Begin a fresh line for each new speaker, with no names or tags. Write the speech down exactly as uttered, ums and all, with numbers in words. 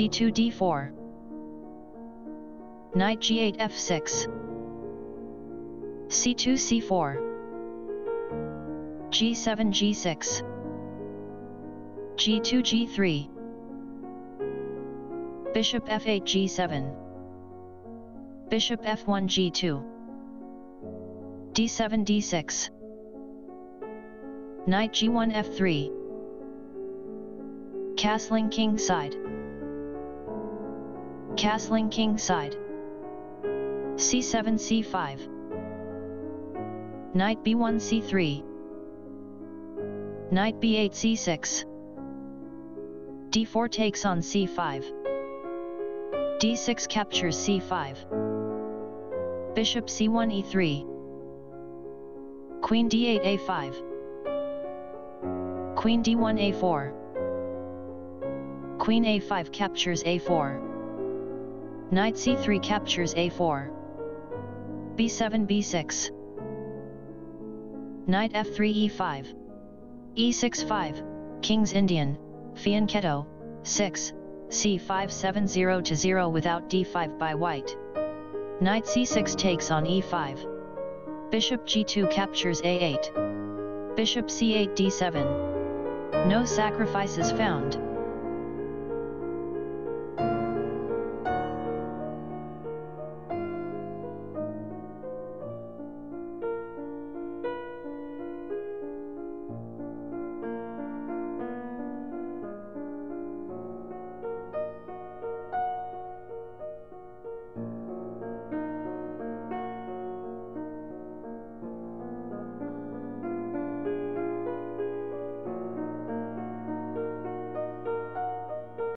d two d four. Knight g eight f six. c two c four. g seven g six. g two g three. Bishop f eight g seven. Bishop f one g two. d seven d six. Knight g one f three. Castling king side. Castling king side. c seven c five. Knight b one c three. Knight b eight c six. d four takes on c five. d six captures c five. Bishop c one e three. Queen d eight a five. Queen d one a four. Queen a five captures a four. Knight c three captures a four. b seven b six. Knight f three e five. e six five, King's Indian, Fianchetto, six, c five seven zero to zero without d five by white. Knight c six takes on e five. Bishop g two captures a eight. Bishop c eight d seven. No sacrifices found.